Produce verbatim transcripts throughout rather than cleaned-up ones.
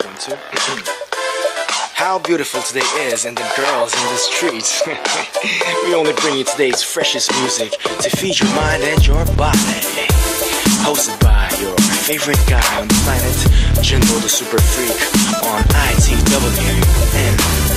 one, two. How beautiful today is, and the girls in the streets. We only bring you today's freshest music to feed your mind and your body. Hosted by your favorite guy on the planet, Jinbo the Super Freak on I T W N.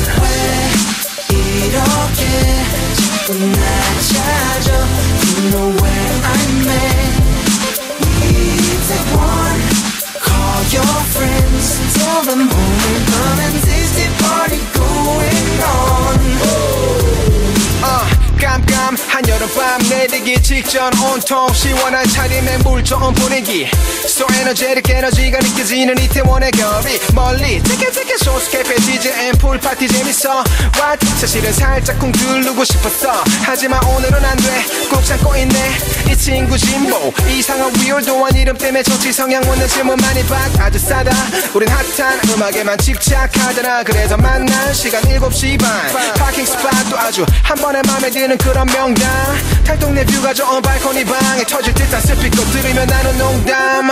왜 이렇게 자꾸 날 찾아? You know where I'm at. We take one, call your friends, tell them home and come and this the party going on. uh, 깜깜 한여름밤 내리기 직전 온통 시원한 차림의 물 좋은 분위기 So energetic 에너지가 느껴지는 이태원의 거리 멀리 되게 되게 소스케페 디제이 풀파티 재밌어 What? 사실은 살짝 쿵 두르고 싶었어 하지만 오늘은 안돼 꼭 참고 있네 이 친구 진보 이상한 위얼도한 이름 때문에 정치 성향 묻는 질문 많이 받 아주 싸다 우린 핫한 음악에만 집착하잖아 그래서 만난 시간 일곱 시 반 파킹 스팟도 아주 한 번에 맘에 드는 그런 명당 탈동네 뷰가 좋은 발코니 방에 터질 듯한 스피커 들으면 나는 농담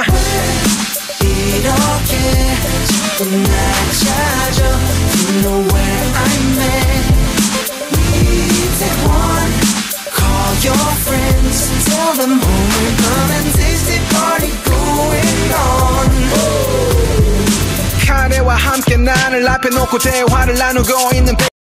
이렇게 자꾸 날 찾아 You know where I'm at. We take one, call your friends, tell them home and come and this the party going on. 카레와 함께 난을 앞에 놓고 대화를 나누고 있는